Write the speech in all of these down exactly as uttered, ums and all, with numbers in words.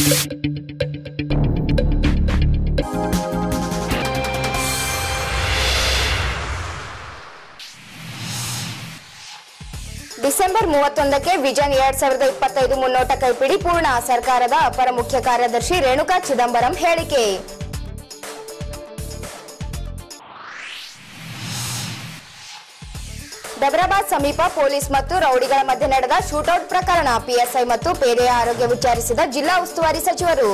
December ಮೂವತ್ತೊಂದಕ್ಕೆ vision ಎರಡ್ ಸಾವಿರದ ಇಪ್ಪತ್ತೈದು ಮುನ್ನೋಟ ಕೈಪಿಡಿ ಪೂರ್ಣ. ಸರ್ಕಾರದ ಅಪರ ಮುಖ್ಯ ಕಾರ್ಯದರ್ಶಿ ರೇಣುಕಾ ಚಿದಂಬರಂ ಹೇಳಿಕೆ. ಡಬ್ರಾಬಾದ್ ಸಮೀಪ ಪೊಲೀಸ್ ಮತ್ತು ರೌಡಿಗಳ ಮಧ್ಯೆ ನಡೆದ ಶೂಟೌಟ್ ಪ್ರಕರಣ. ಪಿಎಸ್ಐ ಮತ್ತು ಪೇದೆಯ ಆರೋಗ್ಯ ವಿಚಾರಿಸಿದ ಜಿಲ್ಲಾ ಉಸ್ತುವಾರಿ ಸಚಿವರು.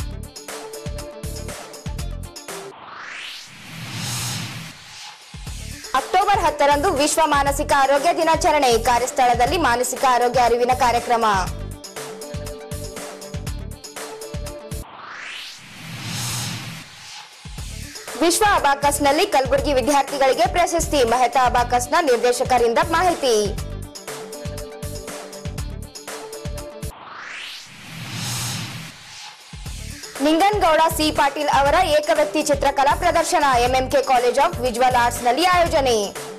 ಅಕ್ಟೋಬರ್ ಹತ್ತರಂದು ವಿಶ್ವ ಮಾನಸಿಕ ಆರೋಗ್ಯ ದಿನಾಚರಣೆ. ಕಾರ್ಯಸ್ಥಳದಲ್ಲಿ ಮಾನಸಿಕ ಆರೋಗ್ಯ ಅರಿವಿನ ಕಾರ್ಯಕ್ರಮ. ವಿಶ್ವ ಅಬಾಕಸ್ನಲ್ಲಿ ಕಲಬುರಗಿ ವಿದ್ಯಾರ್ಥಿಗಳಿಗೆ ಪ್ರಶಸ್ತಿ. ಮೆಹತಾ ಅಬಾಕಸ್ನ ನಿರ್ದೇಶಕರಿಂದ ಮಾಹಿತಿ. ನಿಂಗನಗೌಡ ಸಿ ಪಾಟೀಲ್ ಅವರ ಏಕವ್ಯಕ್ತಿ ಚಿತ್ರಕಲಾ ಪ್ರದರ್ಶನ. ಎಂಎಂಕೆ ಕಾಲೇಜ್ ಆಫ್ ವಿಜುವಲ್ ಆರ್ಟ್ಸ್ನಲ್ಲಿ ಆಯೋಜನೆ.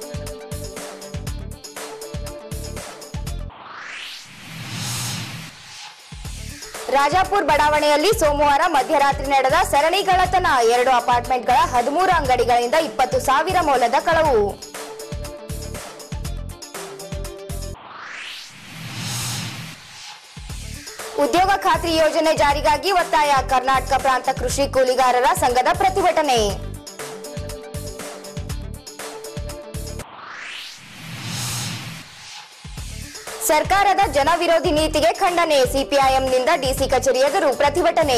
ರಾಜಾಪುರ್ ಬಡಾವಣೆಯಲ್ಲಿ ಸೋಮವಾರ ಮಧ್ಯರಾತ್ರಿ ನಡೆದ ಸರಣಿ ಕಳ್ಳತನ. ಎರಡು ಅಪಾರ್ಟ್ಮೆಂಟ್ಗಳ ಹದಿಮೂರು ಅಂಗಡಿಗಳಿಂದ ಇಪ್ಪತ್ತು ಸಾವಿರ ಮೌಲ್ಯದ ಕಳವು. ಉದ್ಯೋಗ ಖಾತ್ರಿ ಯೋಜನೆ ಜಾರಿಗಾಗಿ ಒತ್ತಾಯ. ಕರ್ನಾಟಕ ಪ್ರಾಂತ ಕೃಷಿ ಕೂಲಿಗಾರರ ಸಂಘದ ಪ್ರತಿಭಟನೆ. ಸರ್ಕಾರದ ಜನ ವಿರೋಧಿ ನೀತಿಗೆ ಖಂಡನೆ. ಸಿಪಿಐಎಂನಿಂದ ಡಿಸಿ ಕಚೇರಿ ಎದುರು ಪ್ರತಿಭಟನೆ.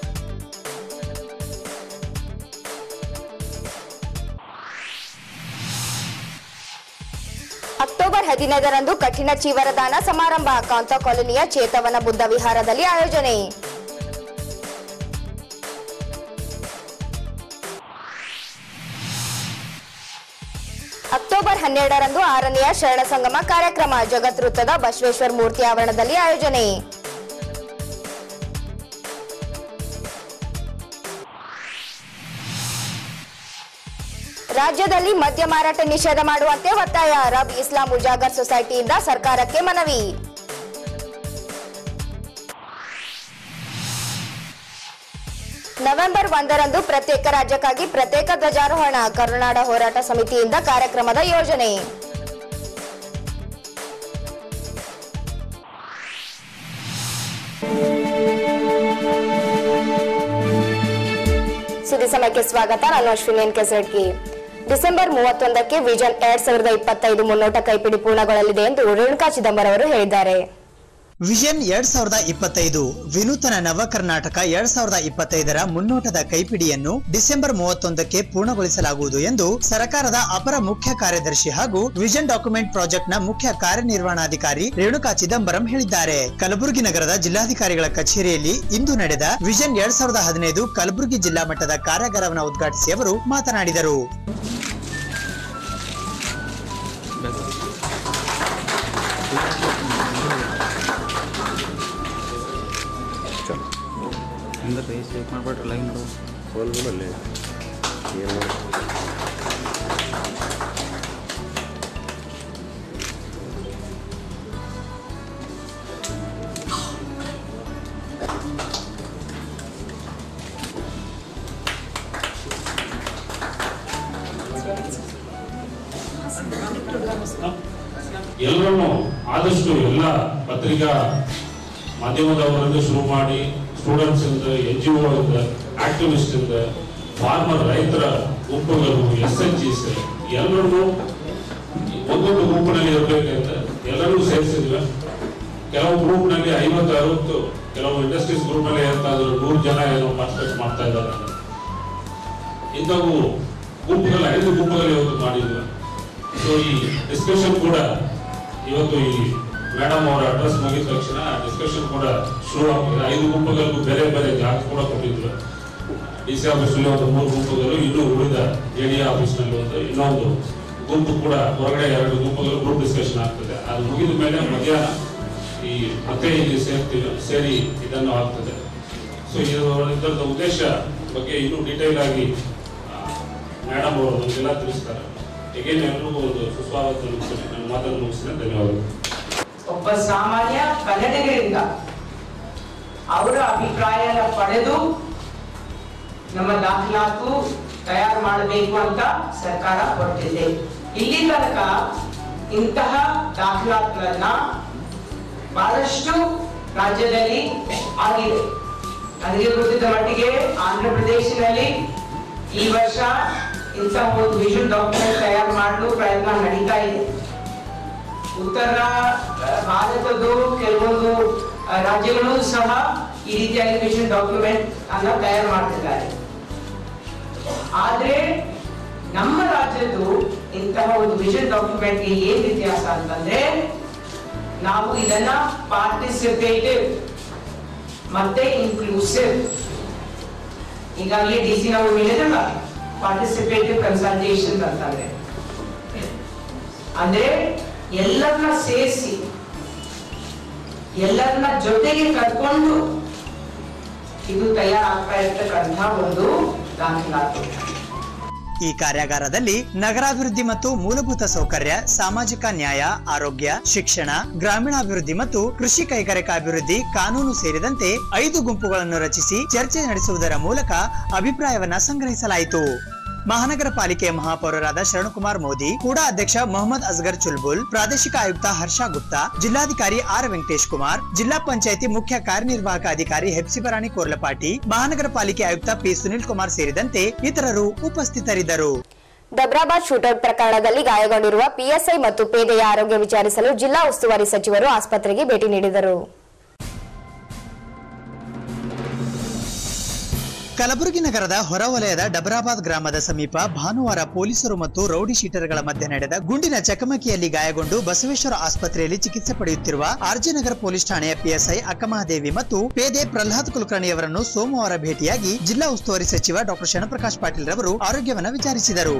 ಅಕ್ಟೋಬರ್ ಹದಿನೈದರಂದು ಕಠಿಣ ಚೀವರದಾನ ಸಮಾರಂಭ. ಕಾಂತ ಕಾಲೋನಿಯ ಚೇತವನ ಬುದ್ಧ ವಿಹಾರದಲ್ಲಿ ಆಯೋಜನೆ. ಅಕ್ಟೋಬರ್ ಹನ್ನೆರಡರಂದು ಆರನೆಯ ಶರಣ ಸಂಗಮ ಕಾರ್ಯಕ್ರಮ. ಜಗತ್ ವೃತ್ತದ ಬಸವೇಶ್ವರ ಮೂರ್ತಿ ಆವರಣದಲ್ಲಿ ಆಯೋಜನೆ. ರಾಜ್ಯದಲ್ಲಿ ಮದ್ಯ ಮಾರಾಟ ನಿಷೇಧ ಮಾಡುವಂತೆ ಒತ್ತಾಯ. ರಬ್ ಇಸ್ಲಾಂ ಉಜಾಗರ್ ಸೊಸೈಟಿಯಿಂದ ಸರ್ಕಾರಕ್ಕೆ ಮನವಿ. ನವೆಂಬರ್ ಒಂದರಂದು ಪ್ರತ್ಯೇಕ ರಾಜ್ಯಕ್ಕಾಗಿ ಪ್ರತ್ಯೇಕ ಧ್ವಜಾರೋಹಣ. ಕರುನಾಡ ಹೋರಾಟ ಸಮಿತಿಯಿಂದ ಕಾರ್ಯಕ್ರಮದ ಯೋಜನೆ. ಸುದ್ದಿ ಸಮಯಕ್ಕೆ ಸ್ವಾಗತ. ನಾನು ಅಶ್ವಿನಿ ಎನ್ ಕೆಸಡ್ಗಿ. ಡಿಸೆಂಬರ್ ಮೂವತ್ತೊಂದಕ್ಕೆ ವಿಷನ್ ಎರಡ್ ಸಾವಿರದ ಇಪ್ಪತ್ತೈದು ಮುನ್ನೋಟ ಕೈಪಿಡಿ ಪೂರ್ಣಗೊಳ್ಳಲಿದೆ ಎಂದು ರೇಣುಕಾ ಚಿದಂಬರಂ ಅವರು ಹೇಳಿದ್ದಾರೆ. ವಿಷನ್ ಎರಡ್ ಸಾವಿರದ ಇಪ್ಪತ್ತೈದು ವಿನೂತನ ನವ ಕರ್ನಾಟಕ ಎರಡ್ ಸಾವಿರದ ಇಪ್ಪತ್ತೈದರ ಮುನ್ನೋಟದ ಕೈಪಿಡಿಯನ್ನು ಡಿಸೆಂಬರ್ ಮೂವತ್ತೊಂದಕ್ಕೆ ಪೂರ್ಣಗೊಳಿಸಲಾಗುವುದು ಎಂದು ಸರ್ಕಾರದ ಅಪರ ಮುಖ್ಯ ಕಾರ್ಯದರ್ಶಿ ಹಾಗೂ ವಿಷನ್ ಡಾಕ್ಯುಮೆಂಟ್ ಪ್ರಾಜೆಕ್ಟ್ ನ ಮುಖ್ಯ ಕಾರ್ಯನಿರ್ವಹಣಾಧಿಕಾರಿ ರೇಣುಕಾ ಚಿದಂಬರಂ ಹೇಳಿದ್ದಾರೆ. ಕಲಬುರಗಿ ನಗರದ ಜಿಲ್ಲಾಧಿಕಾರಿಗಳ ಕಚೇರಿಯಲ್ಲಿ ಇಂದು ನಡೆದ ವಿಷನ್ ಎರಡ್ ಸಾವಿರದ ಹದಿನೈದು ಕಲಬುರಗಿ ಜಿಲ್ಲಾ ಮಟ್ಟದ ಕಾರ್ಯಾಗಾರವನ್ನು ಉದ್ಘಾಟಿಸಿ ಅವರು ಮಾತನಾಡಿದರು. ಲೈನ್ ಎಲ್ಲರನ್ನು ಆದಷ್ಟು ಎಲ್ಲ ಪತ್ರಿಕಾ ಮಾಧ್ಯಮದವರಿಂದ ಶುರು ಮಾಡಿ ಸ್ಟೂಡೆಂಟ್ಸ್ ಇಂದ, ಎನ್ ಜಿ ಒ ಇಂದ, ಆಕ್ಟಿವಿಸ್ಟ್ ಇಂದ, ಫಾರ್ಮರ್ ರೈತರ ಗುಂಪುಗಳು, ಎಸ್ ಎಚ್ ಜಿಸ್ ಎಲ್ಲರೂ ಒಂದೊಂದು ಗುಂಪಿನಲ್ಲಿ ಇರಬೇಕಂತ ಎಲ್ಲರೂ ಸೇರಿಸಿದ್ವಿ. ಕೆಲವು ಗ್ರೂಪ್ ನಲ್ಲಿ ಐವತ್ತು ಅರವತ್ತು, ಕೆಲವು ಇಂಡಸ್ಟ್ರೀಸ್ ಗ್ರೂಪ್ ನಲ್ಲಿ ಹೇಳ್ತಾ ಇದ್ರು ನೂರು ಜನ ಏನೋ ಪಾರ್ಟಿಸಿಪೇಟ್ ಮಾಡ್ತಾ ಇದ್ದಾರೆ. ಇಂಥವು ಗುಂಪುಗಳು ಐದು ಗುಂಪುಗಳು ಇವತ್ತು ಮಾಡಿದ್ವಿ. ಸೊ ಈ ಡಿಸ್ಕಷನ್ ಕೂಡ ಇವತ್ತು ಈ ಮೇಡಮ್ ಅವರ ಅಡ್ರೆಸ್ ಮುಗಿದ ತಕ್ಷಣ ಡಿಸ್ಕಷನ್ ಕೂಡ ಶುರು ಆಗ್ತದೆ. ಐದು ಗುಂಪುಗಳಿಗೂ ಬೇರೆ ಬೇರೆ ಜಾಗ ಕೂಡ ಕೊಟ್ಟಿದ್ರು. ಡಿ ಸಿ ಆಫೀಸ್ನಲ್ಲಿ ಒಂದು ಮೂರು ಗುಂಪುಗಳು, ಇನ್ನೂ ಉಳಿದ ಎ ಡಿ ಆಫೀಸ್ನಲ್ಲಿ ಒಂದು ಇನ್ನೊಂದು ಗುಂಪು ಕೂಡ ಹೊರಗಡೆ ಎರಡು ಗುಂಪುಗಳು ಗ್ರೂಪ್ ಡಿಸ್ಕಷನ್ ಆಗ್ತದೆ. ಅದು ಮುಗಿದ ಮೇಲೆ ಮಧ್ಯಾಹ್ನ ಈ ಮತ್ತೆ ಇಲ್ಲಿ ಸೇರ್ತೀವಿ, ಸೇರಿ ಇದನ್ನು ಆಗ್ತದೆ. ಸೊ ಇದರದ ಉದ್ದೇಶ ಬಗ್ಗೆ ಇನ್ನೂ ಡೀಟೇಲ್ ಆಗಿ ಮೇಡಮ್ ಅವರು ನಮಗೆಲ್ಲ ತಿಳಿಸ್ತಾರೆ. ಹೇಗೆ ಎಲ್ಲರಿಗೂ ಒಂದು ಸುಸ್ವಾಗತ ಮುಗಿಸ್ತೇನೆ. ನನ್ನ ಮಾತನ್ನು ಮುಗಿಸ್ತೇನೆ. ಧನ್ಯವಾದಗಳು. ಒಬ್ಬ ಸಾಮಾನ್ಯ ಕನ್ನಡಿಗರಿಂದ ಅವರ ಅಭಿಪ್ರಾಯನ ಪಡೆದು ನಮ್ಮ ದಾಖಲಾತು ತಯಾರು ಮಾಡಬೇಕು ಅಂತ ಸರ್ಕಾರ ಹೊರಟಿದೆ. ಇಲ್ಲಿ ತನಕ ಇಂತಹ ದಾಖಲಾತುಗಳನ್ನ ಬಹಳಷ್ಟು ರಾಜ್ಯದಲ್ಲಿ ಆಗಿದೆ. ನನಗೆ ಗೊತ್ತಿದ್ದ ಮಟ್ಟಿಗೆ ಆಂಧ್ರ ಪ್ರದೇಶದಲ್ಲಿ ಈ ವರ್ಷ ಇಂತಹ ಒಂದು ವಿಷನ್ ಡಾಕ್ಯುಮೆಂಟ್ ತಯಾರು ಮಾಡಲು ಪ್ರಯತ್ನ ನಡೀತಾ ಇದೆ. ಉತ್ತರ ಭಾರತದ ಕೆಲವೊಂದು ರಾಜ್ಯಗಳು ಸಹ ಈ ರೀತಿಯಾಗಿ ವಿಷನ್ ಡಾಕ್ಯುಮೆಂಟ್ ಅನ್ನ ತಯಾರು ಮಾಡ್ತಿದ್ದಾರೆ. ಆದ್ರೆ ನಮ್ಮ ರಾಜ್ಯದ್ದು ಇಂತಹ ಒಂದು ವಿಷನ್ ಡಾಕ್ಯುಮೆಂಟ್ ಏನ್ ವ್ಯತ್ಯಾಸ ಅಂತಂದ್ರೆ, ನಾವು ಇದನ್ನ ಪಾರ್ಟಿಸಿಪೇಟಿವ್ ಮತ್ತೆ ಇನ್ಕ್ಲೂಸಿವ್, ಈಗಾಗಲೇ ಡಿ ಸಿ ನಾವು ಹೇಳಿದಲ್ಲ ಪಾರ್ಟಿಸಿಪೇಟಿವ್ ಕನ್ಸಲ್ಟೇಷನ್ ಅಂತಂದ್ರೆ, ಅಂದ್ರೆ ಎಲ್ಲರನ್ನ ಸೇರಿಸಿ ಎಲ್ಲರನ್ನ ಜೊತೆಗೆ ಕರ್ಕೊಂಡು ಇದು ತಯಾರಾಗ್ತಾ ಇರ್ತಕ್ಕಂಥ ಒಂದು ದಾಖಲಾತು. ಈ ಕಾರ್ಯಾಗಾರದಲ್ಲಿ ನಗರಾಭಿವೃದ್ಧಿ ಮತ್ತು ಮೂಲಭೂತ ಸೌಕರ್ಯ, ಸಾಮಾಜಿಕ ನ್ಯಾಯ, ಆರೋಗ್ಯ, ಶಿಕ್ಷಣ, ಗ್ರಾಮೀಣಾಭಿವೃದ್ಧಿ ಮತ್ತು ಕೃಷಿ ಕೈಗಾರಿಕಾ ಅಭಿವೃದ್ಧಿ, ಕಾನೂನು ಸೇರಿದಂತೆ ಐದು ಗುಂಪುಗಳನ್ನು ರಚಿಸಿ ಚರ್ಚೆ ನಡೆಸುವುದರ ಮೂಲಕ ಅಭಿಪ್ರಾಯವನ್ನ ಸಂಗ್ರಹಿಸಲಾಯಿತು. ಮಹಾನಗರ ಪಾಲಿಕೆ ಮಹಾಪೌರರಾದ ಶರಣಕುಮಾರ್ ಮೋದಿ, ಕೂಡ ಅಧ್ಯಕ್ಷ ಮೊಹಮ್ಮದ್ ಅಸ್ಗರ್ ಚುಲ್ಬುಲ್, ಪ್ರಾದೇಶಿಕ ಆಯುಕ್ತ ಹರ್ಷ ಗುಪ್ತಾ, ಜಿಲ್ಲಾಧಿಕಾರಿ ಆರ್ ವೆಂಕಟೇಶ್ ಕುಮಾರ್, ಜಿಲ್ಲಾ ಪಂಚಾಯಿತಿ ಮುಖ್ಯ ಕಾರ್ಯನಿರ್ವಾಹಕ ಅಧಿಕಾರಿ ಹೆಪ್ಸಿಬರಾಣಿ ಕೋರ್ಲಪಾಟಿ, ಮಹಾನಗರ ಪಾಲಿಕೆ ಆಯುಕ್ತ ಪಿ ಸುನಿಲ್ ಕುಮಾರ್ ಸೇರಿದಂತೆ ಇತರರು ಉಪಸ್ಥಿತರಿದ್ದರು. ದಬ್ರಾಬಾದ್ ಶೂಟೌಟ್ ಪ್ರಕರಣದಲ್ಲಿ ಗಾಯಗೊಂಡಿರುವ ಪಿಎಸ್ಐ ಮತ್ತು ಪೇದೆಯ ಆರೋಗ್ಯ ವಿಚಾರಿಸಲು ಜಿಲ್ಲಾ ಉಸ್ತುವಾರಿ ಸಚಿವರು ಆಸ್ಪತ್ರೆಗೆ ಭೇಟಿ ನೀಡಿದರು. ಕಲಬುರಗಿ ನಗರದ ಹೊರವಲಯದ ಡಬ್ರಾಬಾದ್ ಗ್ರಾಮದ ಸಮೀಪ ಭಾನುವಾರ ಪೊಲೀಸರು ಮತ್ತು ರೌಡಿ ಶೀಟರ್ಗಳ ಮಧ್ಯೆ ನಡೆದ ಗುಂಡಿನ ಚಕಮಕಿಯಲ್ಲಿ ಗಾಯಗೊಂಡು ಬಸವೇಶ್ವರ ಆಸ್ಪತ್ರೆಯಲ್ಲಿ ಚಿಕಿತ್ಸೆ ಪಡೆಯುತ್ತಿರುವ ಆರ್ಜೆ ನಗರ ಪೊಲೀಸ್ ಠಾಣೆಯ ಪಿಎಸ್ಐ ಅಕ್ಕಮಹಾದೇವಿ ಮತ್ತು ಪೇದೆ ಪ್ರಹ್ಲಾದ್ ಕುಲಕರ್ಣಿಯವರನ್ನು ಸೋಮವಾರ ಭೇಟಿಯಾಗಿ ಜಿಲ್ಲಾ ಉಸ್ತುವಾರಿ ಸಚಿವ ಡಾಕ್ಟರ್ ಶರಣಪ್ರಕಾಶ್ ಪಾಟೀಲ್ ರವರು ಆರೋಗ್ಯವನ್ನು ವಿಚಾರಿಸಿದರು.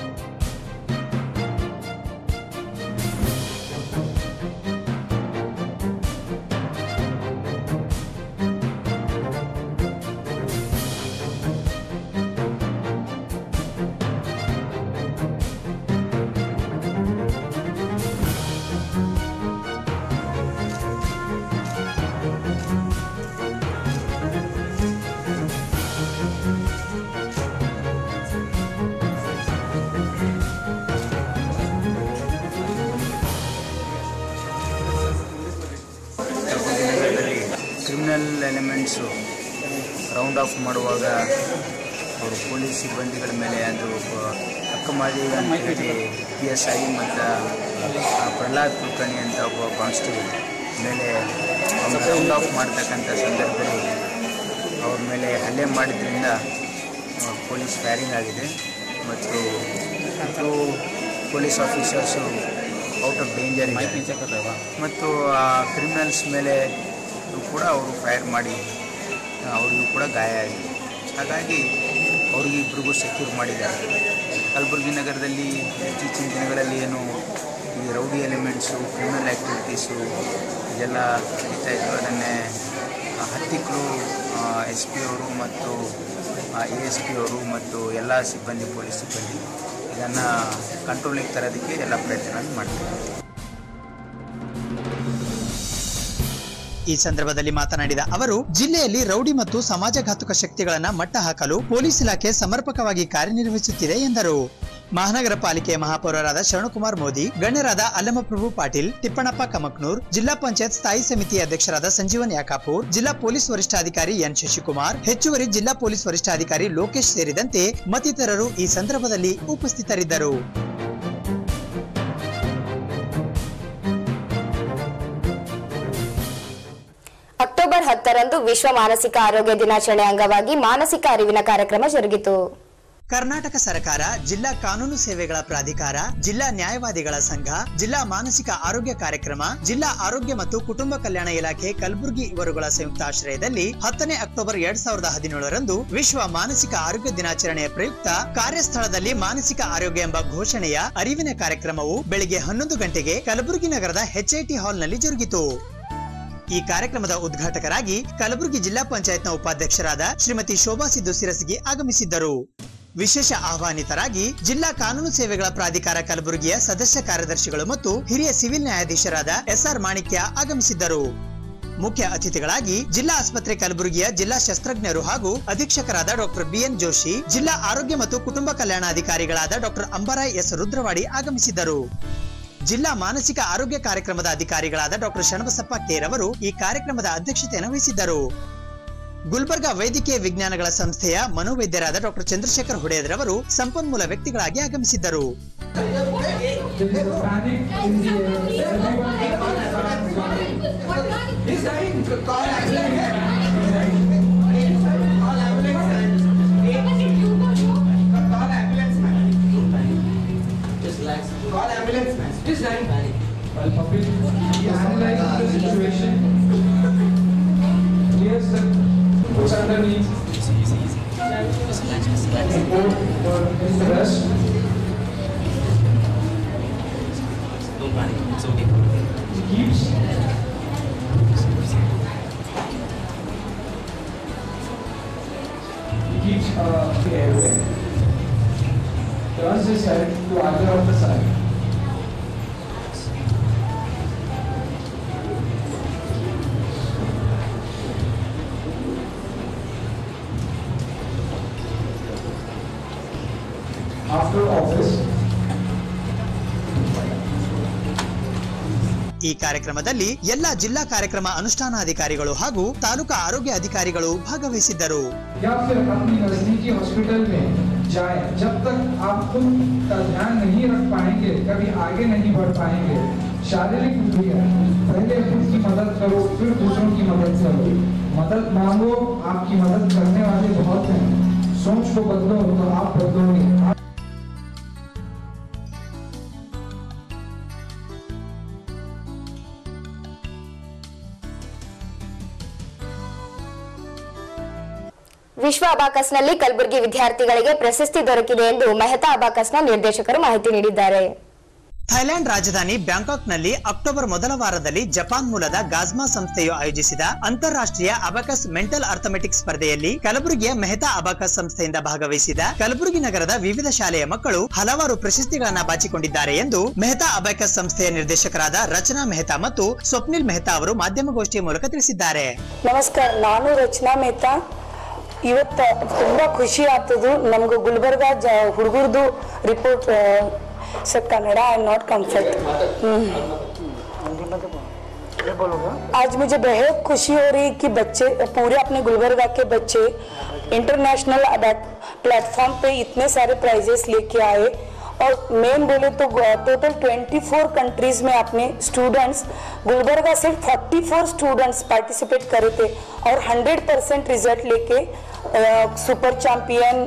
ಕ್ರಿಮಿನಲ್ ಎಲಿಮೆಂಟ್ಸು ರೌಂಡ್ ಆಫ್ ಮಾಡುವಾಗ ಅವರು ಪೊಲೀಸ್ ಸಿಬ್ಬಂದಿಗಳ ಮೇಲೆ ಅದು ಅಕ್ಕಮಾದೇವಿ ಅಂತ ಹೇಳಿ ಪಿ ಎಸ್ ಐ ಮತ್ತು ಪ್ರಹ್ಲಾದ್ ಕುಲಕರ್ಣಿ ಅಂತ ಒಬ್ಬ ಕಾನ್ಸ್ಟೇಬಲ್ ಮೇಲೆ ಅವರು ರೌಂಡ್ ಆಫ್ ಮಾಡ್ತಕ್ಕಂಥ ಸಂದರ್ಭದಲ್ಲಿ ಅವ್ರ ಮೇಲೆ ಹಲ್ಲೆ ಮಾಡಿದ್ರಿಂದ ಪೊಲೀಸ್ ಫೈರಿಂಗ್ ಆಗಿದೆ ಮತ್ತು ಮತ್ತು police officers out of danger ಇದೆ ಮತ್ತು ಆ ಕ್ರಿಮಿನಲ್ಸ್ ಮೇಲೆ ಕೂಡ ಅವರು ಫೈರ್ ಮಾಡಿ ಅವರಿಗೂ ಕೂಡ ಗಾಯ ಆಗಿದೆ. ಹಾಗಾಗಿ ಅವ್ರಿಗೆ ಇಬ್ಬರಿಗೂ ಸೆಕ್ಯೂರ್ ಮಾಡಿದ್ದಾರೆ. ಕಲಬುರಗಿ ನಗರದಲ್ಲಿ ಇತ್ತೀಚಿನ ದಿನಗಳಲ್ಲಿ ಏನು ಈ ರೌಡಿ ಎಲಿಮೆಂಟ್ಸು, ಕ್ರಿಮಿನಲ್ ಆ್ಯಕ್ಟಿವಿಟೀಸು ಇದೆಲ್ಲ ನಡೀತಾ ಇತ್ತು. ಅದನ್ನೇ ಹತ್ತಿಕ್ಕಲು ಎಸ್ ಪಿ ಅವರು ಮತ್ತು ಎ ಎಸ್ ಪಿ ಅವರು ಮತ್ತು ಎಲ್ಲ ಸಿಬ್ಬಂದಿ, ಪೊಲೀಸ್ ಸಿಬ್ಬಂದಿ ಇದನ್ನು ಕಂಟ್ರೋಲಿಗೆ ತರೋದಕ್ಕೆ ಎಲ್ಲ ಪ್ರಯತ್ನ ಮಾಡ್ತಾರೆ. ಈ ಸಂದರ್ಭದಲ್ಲಿ ಮಾತನಾಡಿದ ಅವರು, ಜಿಲ್ಲೆಯಲ್ಲಿ ರೌಡಿ ಮತ್ತು ಸಮಾಜಘಾತುಕ ಶಕ್ತಿಗಳನ್ನ ಮಟ್ಟ ಹಾಕಲು ಪೊಲೀಸ್ ಇಲಾಖೆ ಸಮರ್ಪಕವಾಗಿ ಕಾರ್ಯನಿರ್ವಹಿಸುತ್ತಿದೆ ಎಂದರು. ಮಹಾನಗರ ಪಾಲಿಕೆಯ ಮಹಾಪೌರರಾದ ಶರಣಕುಮಾರ್ ಮೋದಿ, ಗಣ್ಯರಾದ ಅಲ್ಲಮಪ್ರಭು ಪಾಟೀಲ್, ತಿಪ್ಪಣಪ್ಪ ಕಮಕ್ನೂರ್, ಜಿಲ್ಲಾ ಪಂಚಾಯತ್ ಸ್ಥಾಯಿ ಸಮಿತಿ ಅಧ್ಯಕ್ಷರಾದ ಸಂಜೀವನ್ ಯಾಕಾಪುರ್, ಜಿಲ್ಲಾ ಪೊಲೀಸ್ ವರಿಷ್ಠಾಧಿಕಾರಿ ಎನ್ ಶಶಿಕುಮಾರ್, ಹೆಚ್ಚುವರಿ ಜಿಲ್ಲಾ ಪೊಲೀಸ್ ವರಿಷ್ಠಾಧಿಕಾರಿ ಲೋಕೇಶ್ ಸೇರಿದಂತೆ ಮತ್ತಿತರರು ಈ ಸಂದರ್ಭದಲ್ಲಿ ಉಪಸ್ಥಿತರಿದ್ದರು. ಅಕ್ಟೋಬರ್ ಹತ್ತರಂದು ವಿಶ್ವ ಮಾನಸಿಕ ಆರೋಗ್ಯ ದಿನಾಚರಣೆ ಅಂಗವಾಗಿ ಮಾನಸಿಕ ಅರಿವಿನ ಕಾರ್ಯಕ್ರಮ ಜರುಗಿತು. ಕರ್ನಾಟಕ ಸರ್ಕಾರ, ಜಿಲ್ಲಾ ಕಾನೂನು ಸೇವೆಗಳ ಪ್ರಾಧಿಕಾರ, ಜಿಲ್ಲಾ ನ್ಯಾಯವಾದಿಗಳ ಸಂಘ, ಜಿಲ್ಲಾ ಮಾನಸಿಕ ಆರೋಗ್ಯ ಕಾರ್ಯಕ್ರಮ, ಜಿಲ್ಲಾ ಆರೋಗ್ಯ ಮತ್ತು ಕುಟುಂಬ ಕಲ್ಯಾಣ ಇಲಾಖೆ ಕಲಬುರಗಿ ಇವರುಗಳ ಸಂಯುಕ್ತ ಆಶ್ರಯದಲ್ಲಿ ಹತ್ತನೇ ಅಕ್ಟೋಬರ್ ಎರಡ್ ಸಾವಿರದ ಹದಿನೇಳರಂದು ವಿಶ್ವ ಮಾನಸಿಕ ಆರೋಗ್ಯ ದಿನಾಚರಣೆಯ ಪ್ರಯುಕ್ತ ಕಾರ್ಯಸ್ಥಳದಲ್ಲಿ ಮಾನಸಿಕ ಆರೋಗ್ಯ ಎಂಬ ಘೋಷಣೆಯ ಅರಿವಿನ ಕಾರ್ಯಕ್ರಮವು ಬೆಳಿಗ್ಗೆ ಹನ್ನೊಂದು ಗಂಟೆಗೆ ಕಲಬುರಗಿ ನಗರದ ಎಚ್ಐಟಿ ಹಾಲ್ನಲ್ಲಿ ಜರುಗಿತು. ಈ ಕಾರ್ಯಕ್ರಮದ ಉದ್ಘಾಟಕರಾಗಿ ಕಲಬುರಗಿ ಜಿಲ್ಲಾ ಪಂಚಾಯತ್ನ ಉಪಾಧ್ಯಕ್ಷರಾದ ಶ್ರೀಮತಿ ಶೋಭಾ ಸಿದ್ದು ಸಿರಸಗಿ ಆಗಮಿಸಿದ್ದರು. ವಿಶೇಷ ಆಹ್ವಾನಿತರಾಗಿ ಜಿಲ್ಲಾ ಕಾನೂನು ಸೇವೆಗಳ ಪ್ರಾಧಿಕಾರ ಕಲಬುರಗಿಯ ಸದಸ್ಯ ಕಾರ್ಯದರ್ಶಿಗಳು ಮತ್ತು ಹಿರಿಯ ಸಿವಿಲ್ ನ್ಯಾಯಾಧೀಶರಾದ ಎಸ್ ಆರ್ ಮಾಣಿಕ್ಯ ಆಗಮಿಸಿದ್ದರು. ಮುಖ್ಯ ಅತಿಥಿಗಳಾಗಿ ಜಿಲ್ಲಾ ಆಸ್ಪತ್ರೆ ಕಲಬುರಗಿಯ ಜಿಲ್ಲಾ ಶಸ್ತ್ರಜ್ಞರು ಹಾಗೂ ಅಧೀಕ್ಷಕರಾದ ಡಾಕ್ಟರ್ ಬಿಎನ್ ಜೋಶಿ, ಜಿಲ್ಲಾ ಆರೋಗ್ಯ ಮತ್ತು ಕುಟುಂಬ ಕಲ್ಯಾಣಾಧಿಕಾರಿಗಳಾದ ಡಾಕ್ಟರ್ ಅಂಬರಾಯ್ ಎಸ್ ರುದ್ರವಾಡಿ ಆಗಮಿಸಿದ್ದರು. ಜಿಲ್ಲಾ ಮಾನಸಿಕ ಆರೋಗ್ಯ ಕಾರ್ಯಕ್ರಮದ ಅಧಿಕಾರಿಗಳಾದ ಡಾಕ್ಟರ್ ಶರಣಬಸಪ್ಪ ಕೇರ್ ಅವರು ಈ ಕಾರ್ಯಕ್ರಮದ ಅಧ್ಯಕ್ಷತೆಯನ್ನು ವಹಿಸಿದ್ದರು. ಗುಲ್ಬರ್ಗಾ ವೈದ್ಯಕೀಯ ವಿಜ್ಞಾನಗಳ ಸಂಸ್ಥೆಯ ಮನೋವೈದ್ಯರಾದ ಡಾಕ್ಟರ್ ಚಂದ್ರಶೇಖರ್ ಹುಡೇದ್ರವರು ಸಂಪನ್ಮೂಲ ವ್ಯಕ್ತಿಗಳಾಗಿ ಆಗಮಿಸಿದ್ದರು. Call ambulance man. Just dying panic. Well, public, he analyzes the situation. Clears the puts underneath. Support for the rest. Don't panic. It's okay. He keeps. He keeps uh, the airway. Turns his head to either of the side. After office. ಈ ಕಾರ್ಯಕ್ರಮದಲ್ಲಿ ಎಲ್ಲ ಜಿಲ್ಲಾ ಕಾರ್ಯಕ್ರಮ ಅನುಷ್ಠಾನಾಧಿಕಾರಿಗಳು ಹಾಗೂ ತಾಲೂಕಾ ಆರೋಗ್ಯ ಅಧಿಕಾರಿಗಳು ಭಾಗವಹಿಸಿದ್ದರು. या फिर अपनी नजदीकी हॉस्पिटल में जाएं, जब तक आप खुद का ध्यान नहीं रख पाएंगे कभी आगे नहीं बढ़ पाएंगे. शारीरिक दूरियां, पहले खुद की मदद करो फिर दूसरों की मदद करो. मदद मांगो, आपकी मदद करने वाले बहुत हैं. सोच को बदलो तो आप बदलोगे. ವಿಶ್ವ ಅಬಾಕಸ್ನಲ್ಲಿ ಕಲಬುರಗಿ ವಿದ್ಯಾರ್ಥಿಗಳಿಗೆ ಪ್ರಶಸ್ತಿ ದೊರಕಿದೆ ಎಂದು ಮೆಹತಾ ಅಬಾಕಸ್ನ ನಿರ್ದೇಶಕರು ಮಾಹಿತಿ ನೀಡಿದ್ದಾರೆ. ಥೈಲ್ಯಾಂಡ್ ರಾಜಧಾನಿ ಬ್ಯಾಂಕಾಕ್ನಲ್ಲಿ ಅಕ್ಟೋಬರ್ ಮೊದಲ ವಾರದಲ್ಲಿ ಜಪಾನ್ ಮೂಲದ ಗಾಜ್ಮಾ ಸಂಸ್ಥೆಯು ಆಯೋಜಿಸಿದ ಅಂತಾರಾಷ್ಟ್ರೀಯ ಅಬಾಕಸ್ ಮೆಂಟಲ್ ಅರ್ಥಮೆಟಿಕ್ಸ್ ಸ್ಪರ್ಧೆಯಲ್ಲಿ ಕಲಬುರಗಿಯ ಮೆಹತಾ ಅಬಾಕಸ್ ಸಂಸ್ಥೆಯಿಂದ ಭಾಗವಹಿಸಿದ ಕಲಬುರಗಿ ನಗರದ ವಿವಿಧ ಶಾಲೆಯ ಮಕ್ಕಳು ಹಲವಾರು ಪ್ರಶಸ್ತಿಗಳನ್ನ ಬಾಚಿಕೊಂಡಿದ್ದಾರೆ ಎಂದು ಮೆಹತಾ ಅಬಾಕಸ್ ಸಂಸ್ಥೆಯ ನಿರ್ದೇಶಕರಾದ ರಚನಾ ಮೆಹತಾ ಮತ್ತು ಸ್ವಪ್ನಿಲ್ ಮೆಹತಾ ಅವರು ಮಾಧ್ಯಮಗೋಷ್ಠಿಯ ಮೂಲಕ ತಿಳಿಸಿದ್ದಾರೆ. ನಮಸ್ಕಾರ, ನಾನು ರಚನಾ ಮೆಹತಾ. ಇವತ್ತು ತುಂಬಾ ಖುಷಿ ಆಗ್ತದೆ ನಮ್ಗೆ ಗುಲ್ಬರ್ಗಾ ಹುಡುಗರದು report. Sir Kannada I am not comfort. आज मुझे बेहद खुशी हो रही कि बच्चे पूरे अपने गुलबर्गा के बच्चे इंटरनेशनल प्लेटफॉर्म पे इतने सारे प्राइजेस लेके आए. और मेन बोले तो टोटल चौबीस कंट्रीज में अपने स्टूडेंट्स, गुलबर्गा से चौवालीस स्टूडेंट्स पार्टिसिपेट करे थे और सौ परसेंट रिजल्ट लेके super champion,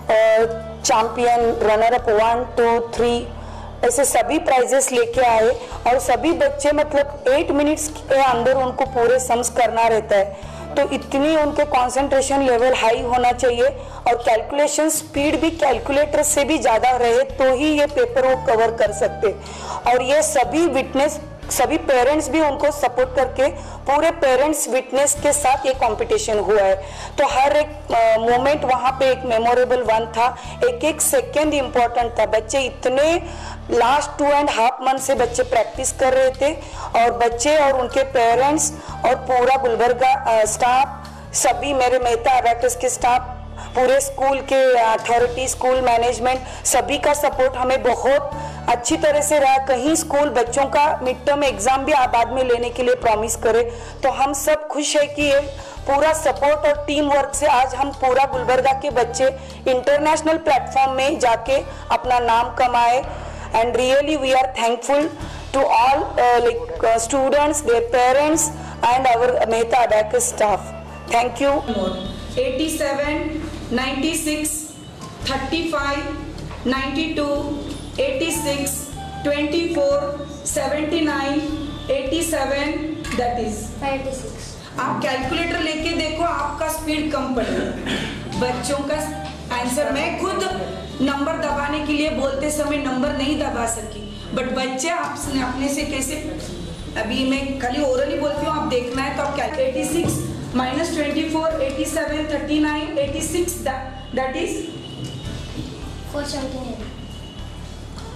champion, runner up one two three ऐसे सभी प्राइजेस लेके आए. और सभी बच्चे मतलब एट मिनट्स के अंदर उनको पूरे सम्स करना रहता है. तो इतनी उनके कंसंट्रेशन लेवल हाई होना चाहिए और कैलकुलेशन स्पीड भी कैलकुलेटर से भी ज़्यादा रहे तो ही ये पेपर वो कवर कर सकते. और ये सभी विटनेस, सभी पेरेंट्स भी उनको सपोर्ट करके पूरे पेरेंट्स विटनेस के साथ ये कंपटीशन हुआ है. तो हर एक मोमेंट वहाँ पे एक मेमोरेबल वन था. एक एक सेकेंड इम्पोर्टेंट था. बच्चे इतने last two and half month से बच्चे प्रैक्टिस कर रहे थे और बच्चे और उनके पेरेंट्स और पूरा गुलबर्गा स्टाफ, सभी मेरे मेहता अबैकस के स्टाफ, पूरे स्कूल के अथॉरिटी, स्कूल मैनेजमेंट, सभी का सपोर्ट हमें बहुत अच्छी तरह से रहा. कहीं स्कूल बच्चों का मिड टर्म एग्जाम भी बाद में लेने के लिए प्रॉमिस करे. तो हम सब खुश है कि ये पूरा सपोर्ट और टीम वर्क से आज हम पूरा गुलबर्गा के बच्चे इंटरनेशनल प्लेटफॉर्म में जाके अपना नाम कमाए. And really we are thankful to all uh, like uh, students, their parents and our Mehta Abacus staff. Thank you. eighty-seven, ninety-six, thirty-five, ninety-two, eighty-six, twenty-four, seventy-nine, eighty-seven, that is ninety-six. आप calculator लेके देखो, आपका speed कम पड़ेगा. बच्चों का answer, मैं खुद number दबाने के लिए बोलते समय नंबर नहीं दबा सकी, बट बच्चे आपने अपने से कैसे, अभी मैं खाली ओरली बोलती हूँ, आप देखना है तो आप calculate. eighty-six minus twenty-four, eighty-seven, thirty-nine, eighty-six, that that is four seventy-nine.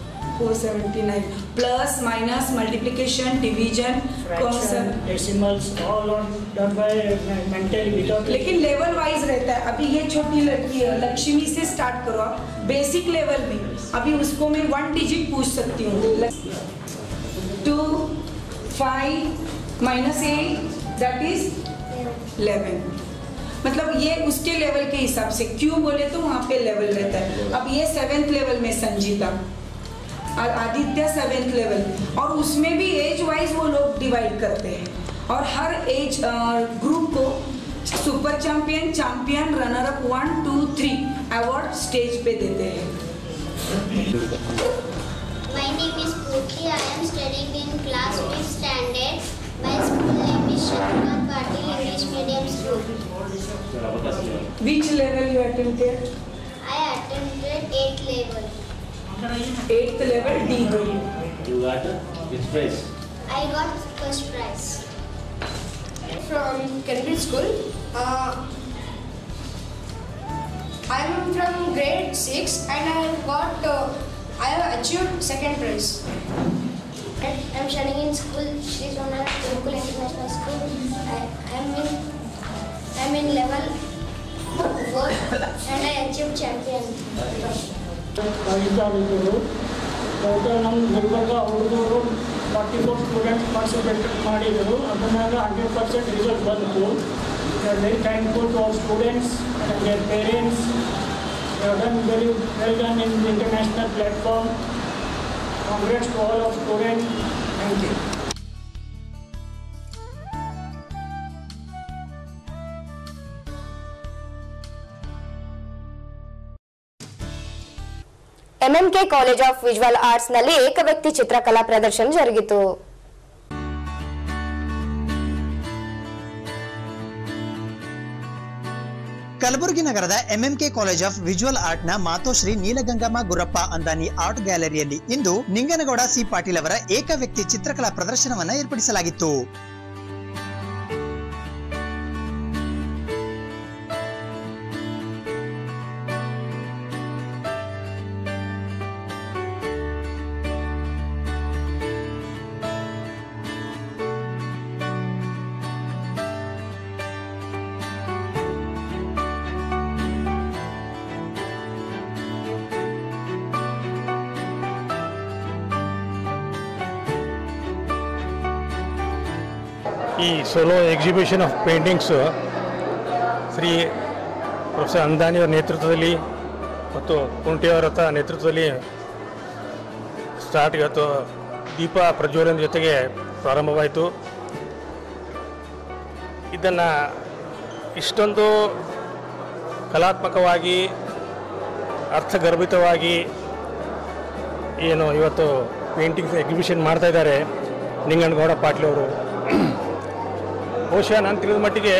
Four seventy nine plus minus multiplication division decimals all done by mentally without. लेकिन लेवल वाइज रहता है। अभी ये छोटी लड़की है लक्ष्मी से स्टार्ट करो आप बेसिक लेवल में, अभी उसको मैं वन डिजिट पूछ सकती हूँ। Two five minus eight that is eleven, मतलब ये उसके लेवल के हिसाब से क्यों बोले तो वहाँ पे लेवल रहता है। अब ये सेवेंथ लेवल में संजीता और आदित्य सेवेंथ लेवल, और उसमें भी एज वाइज वो लोग डिवाइड करते हैं और हर एज ग्रुप को super champion, champion, runner up one two three award stage पे देते हैं। My name is Purti. I am studying in class fifth standard. My school name is Shankar Patil English Medium School. Which level you attended? I attended eighth level. Eighth level D group. You got which prize? I got first prize. From Cambridge School. Uh, I am from grade six and I have got. Uh, I have achieved second prize. I am studying in school Shri Somnath Gurukul International School. I am in I am in level four and I achieved champion. ಕವಿತಾಳಿಗಳು total ನಮ್ಮ ಗುಲ್ಬರ್ಗ ಹುಡುಗರು forty four students participate ಮಾಡಿದರು. ಅದನ್ನಾಗ hundred percent result ಬಂತು. We are very thankful to our students and their parents. They have done very well done in the international platform. Congrats to all of students. Thank you. MMK college of visual arts ನಲ್ಲಿ ಏಕವ್ಯಕ್ತಿ ಚಿತ್ರಕಲಾ ಪ್ರದರ್ಶನ ಜರುಗಿತು. ಕಲಬುರಗಿ ನಗರದ MMK college of visual art ನ Matoshri Neelagangamma Gurappa Andani art ಗ್ಯಾಲರಿಯಲ್ಲಿ ಇಂದು Ninganagouda C Patil ಅವರ ಏಕವ್ಯಕ್ತಿ ಚಿತ್ರಕಲಾ ಪ್ರದರ್ಶನವನ್ನು ಏರ್ಪಡಿಸಲಾಗಿತ್ತು. ಈ solo exhibition of paintings Shri professor ಅಂದಾನಿಯವರ ನೇತೃತ್ವದಲ್ಲಿ ಮತ್ತು ಕುಂಟಿಯವರ ನೇತೃತ್ವದಲ್ಲಿ ಸ್ಟಾರ್ಟ್ ಇವತ್ತು ದೀಪ ಪ್ರಜ್ವಲನ ಜೊತೆಗೆ ಪ್ರಾರಂಭವಾಯಿತು. ಇದನ್ನು ಇಷ್ಟೊಂದು ಕಲಾತ್ಮಕವಾಗಿ ಅರ್ಥಗರ್ಭಿತವಾಗಿ ಏನು ಇವತ್ತು ಪೇಂಟಿಂಗ್ಸ್ ಎಕ್ಸಿಬಿಷನ್ ಮಾಡ್ತಾಯಿದ್ದಾರೆ ನಿಂಗನಗೌಡ ಪಾಟೀಲ್ ಅವರು. ಬಹುಶಃ ನಾನು ತಿಳಿದ ಮಟ್ಟಿಗೆ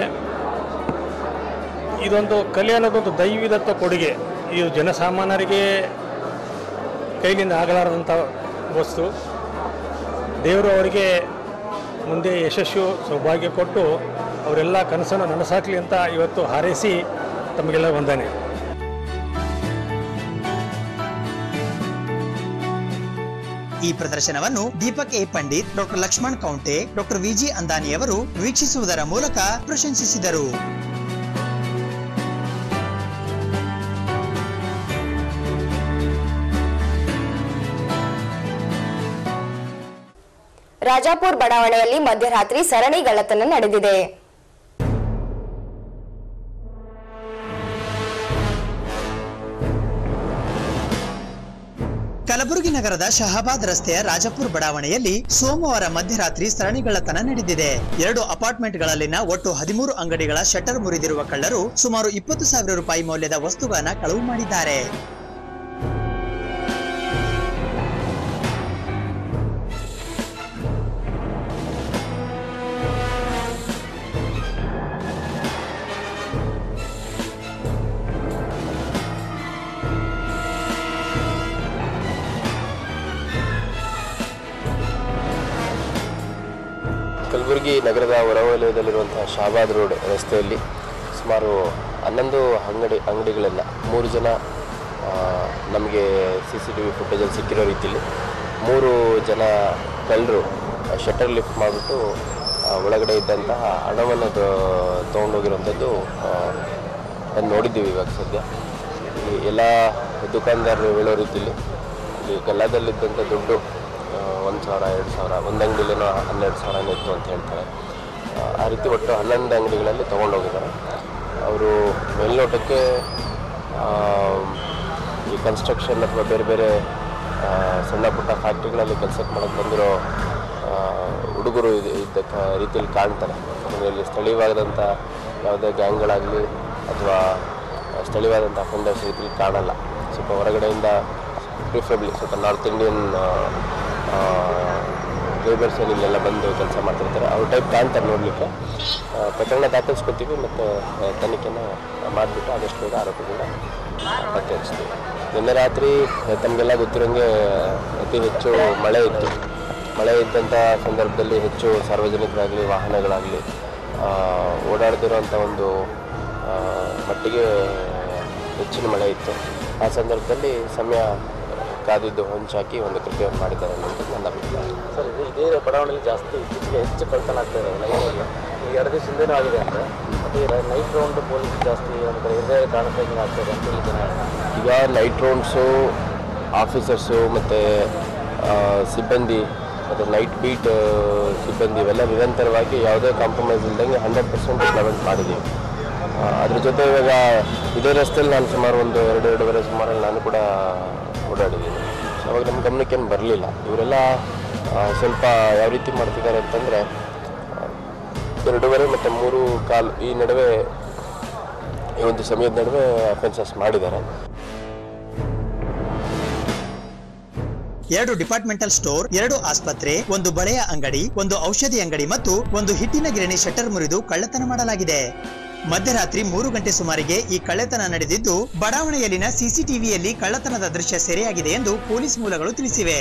ಇದೊಂದು ಕಲೆ ಅನ್ನೋದೊಂದು ದೈವಿದತ್ತ ಕೊಡುಗೆ. ಇದು ಜನಸಾಮಾನ್ಯರಿಗೆ ಕೈಲಿಂದ ಆಗಲಾರದಂಥ ವಸ್ತು. ದೇವರು ಅವರಿಗೆ ಮುಂದೆ ಯಶಸ್ಸು ಸೌಭಾಗ್ಯ ಕೊಟ್ಟು ಅವರೆಲ್ಲ ಕನಸನ್ನು ನನಸಾಗಲಿ ಅಂತ ಇವತ್ತು ಹಾರೈಸಿ ತಮಗೆಲ್ಲ ವಂದನೆ. ಈ ಪ್ರದರ್ಶನವನ್ನು Deepak A Pandit, doctor Laxman Kounte, doctor VG ಅಂದಾನಿಯವರು ವೀಕ್ಷಿಸುವುದರ ಮೂಲಕ ಪ್ರಶಂಸಿಸಿದರು. ರಾಜಾಪುರ ಬಡಾವಣೆಯಲ್ಲಿ ಮಧ್ಯರಾತ್ರಿ ಸರಣಿ ಗಳ್ಳತನ ನಡೆದಿದೆ. ಕಲಬುರಗಿ ನಗರದ ಶಹಾಬಾದ್ ರಸ್ತೆಯ ರಾಜಾಪುರ ಬಡಾವಣೆಯಲ್ಲಿ ಸೋಮವಾರ ಮಧ್ಯರಾತ್ರಿ ಸರಣಿಗಳ್ಳತನ ನಡೆದಿದೆ. ಎರಡು ಅಪಾರ್ಟ್ಮೆಂಟ್ಗಳಲ್ಲಿನ ಒಟ್ಟು ಹದಿಮೂರು ಅಂಗಡಿಗಳ ಶಟರ್ ಮುರಿದಿರುವ ಕಳ್ಳರು ಸುಮಾರು ಇಪ್ಪತ್ತು ಸಾವಿರ ರೂಪಾಯಿ ಮೌಲ್ಯದ ವಸ್ತುಗಳನ್ನು ಕಳವು ಮಾಡಿದ್ದಾರೆ. ಕಲಬುರಗಿ ನಗರದ ಹೊರವಲಯದಲ್ಲಿರುವಂತಹ ಶಹಾಬಾದ್ ರೋಡ್ ರಸ್ತೆಯಲ್ಲಿ ಸುಮಾರು ಹನ್ನೊಂದು ಅಂಗಡಿ ಅಂಗಡಿಗಳನ್ನು ಮೂರು ಜನ ನಮಗೆ ಸಿ ಸಿ ಟಿ ವಿ ಫುಟೇಜಲ್ಲಿ ಸಿಕ್ಕಿರೋ ರೀತಿಯಲ್ಲಿ ಮೂರು ಜನ ಕಳ್ಳರು ಶಟರ್ ಲಿಫ್ಟ್ ಮಾಡಿಬಿಟ್ಟು ಒಳಗಡೆ ಇದ್ದಂತಹ ಹಣವನ್ನು ತೊಗೊಂಡೋಗಿರೋಂಥದ್ದು ನಾನು ನೋಡಿದ್ದೀವಿ. ಇವಾಗ ಸದ್ಯ ಈ ಎಲ್ಲ ದುಕಾನ್ದಾರರು ಹೇಳೋ ರೀತಿಯಲ್ಲಿ ಇಲ್ಲಿ ಗಲ್ಲದಲ್ಲಿದ್ದಂಥ ದುಡ್ಡು ಒಂದು ಸಾವಿರ ಎರಡು ಸಾವಿರ ಒಂದು ಅಂಗಡಿಲೇನೋ ಹನ್ನೆರಡು ಸಾವಿರ ಇತ್ತು ಅಂತ ಹೇಳ್ತಾರೆ. ಆ ರೀತಿ ಒಟ್ಟು ಹನ್ನೊಂದು ಅಂಗಡಿಗಳಲ್ಲಿ ತೊಗೊಂಡೋಗಿದ್ದಾರೆ. ಅವರು ಮೇಲ್ನೋಟಕ್ಕೆ ಈ ಕನ್ಸ್ಟ್ರಕ್ಷನ್ ಅಥವಾ ಬೇರೆ ಬೇರೆ ಸಣ್ಣ ಪುಟ್ಟ ಫ್ಯಾಕ್ಟ್ರಿಗಳಲ್ಲಿ ಕೆಲಸಕ್ಕೆ ಮಾಡೋಕ್ಕೆ ಬಂದಿರೋ ಹುಡುಗರು ಇದ್ದ ರೀತಿಯಲ್ಲಿ ಕಾಣ್ತಾರೆ. ಇಲ್ಲಿ ಸ್ಥಳೀಯವಾದಂಥ ಯಾವುದೇ ಗ್ಯಾಂಗ್ಗಳಾಗಲಿ ಅಥವಾ ಸ್ಥಳೀಯವಾದಂಥ ಅಫೆಂಡರ್ಸ್ ರೀತಿಯಲ್ಲಿ ಕಾಣಲ್ಲ. ಸ್ವಲ್ಪ ಹೊರಗಡೆಯಿಂದ ಪ್ರಿಫರಬ್ಲಿ ಸ್ವಲ್ಪ ನಾರ್ತ್ ಇಂಡಿಯನ್ ಲೇಬರ್ಸ್ ಏನಿಲ್ಲೆಲ್ಲ ಬಂದು ಕೆಲಸ ಮಾಡ್ತಿರ್ತಾರೆ ಅವ್ರ ಟೈಪ್ ಕಾಣ್ತಾರೆ ನೋಡಲಿಕ್ಕೆ. ಪ್ರಕರಣ ದಾಖಲಿಸ್ಕೊತೀವಿ ಮತ್ತು ತನಿಖೆನ ಮಾಡಿಬಿಟ್ಟು ಆದಷ್ಟು ಬೇಗ ಆರೋಪಿಗಳನ್ನ ಪತ್ತೆ ಹಚ್ತೀವಿ. ನಿನ್ನೆ ರಾತ್ರಿ ತಮಗೆಲ್ಲ ಗೊತ್ತಿರೋಂಗೆ ಅತಿ ಹೆಚ್ಚು ಮಳೆ ಇತ್ತು. ಮಳೆ ಇದ್ದಂಥ ಸಂದರ್ಭದಲ್ಲಿ ಹೆಚ್ಚು ಸಾರ್ವಜನಿಕರಾಗಲಿ ವಾಹನಗಳಾಗಲಿ ಓಡಾಡ್ತಿರೋಂಥ ಒಂದು ಮಟ್ಟಿಗೆ ಹೆಚ್ಚಿನ ಮಳೆ ಇತ್ತು. ಆ ಸಂದರ್ಭದಲ್ಲಿ ಸಮಯ ಕಾದಿದ್ದು ಹೊಂಚಾಕಿ ಒಂದು ಕೃತ್ಯವನ್ನು ಮಾಡಿದ್ದಾರೆ ಅನ್ನೋದು ನನ್ನ ಅಭಿಪ್ರಾಯ. ಸರ್, ಇದು ಇದೇ ಬಡಾವಣೆಯಲ್ಲಿ ಜಾಸ್ತಿ ಇತ್ತೀಚೆಗೆ ಹೆಚ್ಚು ಕಳ್ತನ ಆಗ್ತಾ ಇದೆ. ನೈಟಲ್ಲಿ ಈಗ ಎರಡು ದಿವಸ ಹಿಂದೆನೂ ಆಗಿದೆ ಅಂದರೆ ಮತ್ತು ನೈಟ್ ರೌಂಡ್ ಪೊಲೀಸ್ ಜಾಸ್ತಿ ಅಂದರೆ ಇದೇ ಕಾರಣಕ್ಕಾಗಿ ಆಗ್ತದೆ ಅಂತ ಹೇಳಿದ್ದಾರೆ. ಈಗ ನೈಟ್ ರೌಂಡ್ಸು ಆಫೀಸರ್ಸು ಮತ್ತು ಸಿಬ್ಬಂದಿ ಮತ್ತು ನೈಟ್ ಬೀಟ್ ಸಿಬ್ಬಂದಿ ಇವೆಲ್ಲ ನಿರಂತರವಾಗಿ ಯಾವುದೇ ಕಾಂಪ್ರಮೈಸ್ ಇಲ್ದಂಗೆ ಹಂಡ್ರೆಡ್ ಪರ್ಸೆಂಟ್ ಇಂಪ್ಲಿಮೆಂಟ್ ಮಾಡಿದ್ದೀವಿ. ಅದ್ರ ಜೊತೆ ಇವಾಗ ಇದೇ ರಸ್ತೆಯಲ್ಲಿ ನಾನು ಸುಮಾರು ಒಂದು ಎರಡು ಎರಡೂವರೆ ಸುಮಾರಲ್ಲಿ ನಾನು ಕೂಡ ಓಡಾಡಿದ್ದೀನಿ. ಅವಾಗ ನಮ್ಮ ಗಮನಕ್ಕೇನು ಬರಲಿಲ್ಲ. ಇವರೆಲ್ಲ ಸ್ವಲ್ಪ ಯಾವ ರೀತಿ ಮಾಡ್ತಿದ್ದಾರೆ ಅಂತಂದರೆ ಎರಡೂವರೆ ಮತ್ತು ಮೂರು ಕಾಲು ಈ ನಡುವೆ ಈ ಒಂದು ಸಮಯದ ನಡುವೆ ಅಫೆನ್ಸಸ್ ಮಾಡಿದ್ದಾರೆ. ಎರಡು ಡಿಪಾರ್ಟ್ಮೆಂಟಲ್ ಸ್ಟೋರ್, ಎರಡು ಆಸ್ಪತ್ರೆ, ಒಂದು ಬಳೆಯ ಅಂಗಡಿ, ಒಂದು ಔಷಧಿ ಅಂಗಡಿ ಮತ್ತು ಒಂದು ಹಿಟ್ಟಿನ ಗಿರಣಿ ಶಟರ್ ಮುರಿದು ಕಳ್ಳತನ ಮಾಡಲಾಗಿದೆ. ಮಧ್ಯರಾತ್ರಿ ಮೂರು ಗಂಟೆ ಸುಮಾರಿಗೆ ಈ ಕಳ್ಳತನ ನಡೆದಿದ್ದು ಬಡಾವಣೆಯಲ್ಲಿನ ಸಿಸಿಟಿವಿಯಲ್ಲಿ ಕಳ್ಳತನದ ದೃಶ್ಯ ಸೆರೆಯಾಗಿದೆ ಎಂದು ಪೊಲೀಸ್ ಮೂಲಗಳು ತಿಳಿಸಿವೆ.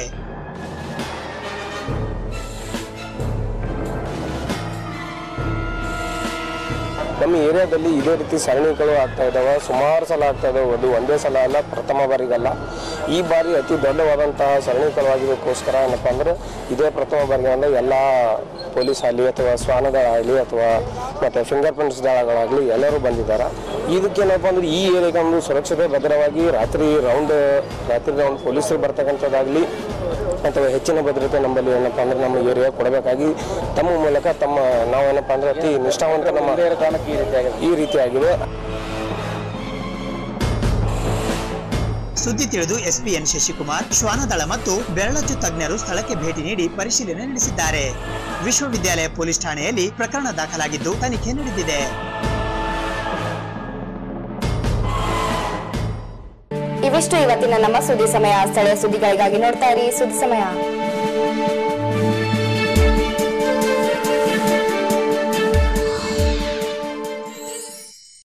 ನಮ್ಮ ಏರಿಯಾದಲ್ಲಿ ಇದೇ ರೀತಿ ಸರಣಿಗಳು ಆಗ್ತಾ ಇದ್ದಾವೆ. ಸುಮಾರು ಸಲ ಆಗ್ತಾ ಇದ್ದಾವೆ. ಅದು ಒಂದೇ ಸಲ ಅಲ್ಲ, ಪ್ರಥಮ ಬಾರಿಗಲ್ಲ. ಈ ಬಾರಿ ಅತಿ ದೊಡ್ಡವಾದಂತಹ ಸರಣಿಗಳಾಗಿದ್ದಕ್ಕೋಸ್ಕರ ಏನಪ್ಪ ಅಂದರೆ ಇದೇ ಪ್ರಥಮ ಬಾರಿಗೆ ಅಂದರೆ ಎಲ್ಲ ಪೊಲೀಸ್ ಆಗಲಿ ಅಥವಾ ಶ್ವಾನಗಳಾಗಲಿ ಅಥವಾ ಮತ್ತು ಫಿಂಗರ್ ಪ್ರಿಂಟ್ಸ್ ದಳಗಳಾಗಲಿ ಎಲ್ಲರೂ ಬಂದಿದ್ದಾರೆ. ಇದಕ್ಕೇನಪ್ಪ ಅಂದರೆ ಈ ಏರಿಯಾಗೆ ಒಂದು ಸುರಕ್ಷತೆ ಭದ್ರವಾಗಿ ರಾತ್ರಿ ರೌಂಡ್ ರಾತ್ರಿ ರೌಂಡ್ ಪೊಲೀಸರು ಬರ್ತಕ್ಕಂಥದ್ದಾಗಲಿ ಅಥವಾ ಹೆಚ್ಚಿನ ಭದ್ರತೆ ನಮ್ಮಲ್ಲಿ ಏನಪ್ಪ ಅಂದರೆ ನಮ್ಮ ಏರಿಯಾ ಕೊಡಬೇಕಾಗಿ ತಮ್ಮ ಮೂಲಕ ತಮ್ಮ ನಾವೇನಪ್ಪ ಅಂದರೆ ಅತಿ ನಿಷ್ಠಾವಂತ ನಮ್ಮ ಈ ರೀತಿಯಾಗಿದೆ. ಸುದ್ದಿ ತಿಳಿದು ಎಸ್ಪಿ ಎನ್ ಶಶಿಕುಮಾರ್, ಶ್ವಾನದಳ ಮತ್ತು ಬೆರಳಚ್ಚು ತಜ್ಞರು ಸ್ಥಳಕ್ಕೆ ಭೇಟಿ ನೀಡಿ ಪರಿಶೀಲನೆ ನಡೆಸಿದ್ದಾರೆ. ವಿಶ್ವವಿದ್ಯಾಲಯ ಪೊಲೀಸ್ ಠಾಣೆಯಲ್ಲಿ ಪ್ರಕರಣ ದಾಖಲಾಗಿದ್ದು ತನಿಖೆ ನಡೆದಿದೆ. ಇವಿಷ್ಟು ಇವತ್ತಿನ ನಮ್ಮ ಸುದ್ದಿ ಸಮಯ. ಸ್ಥಳೀಯ ಸುದ್ದಿಗಳಿಗಾಗಿ ನೋಡ್ತಾ ಇರಿ ಸುದ್ದಿ ಸಮಯ.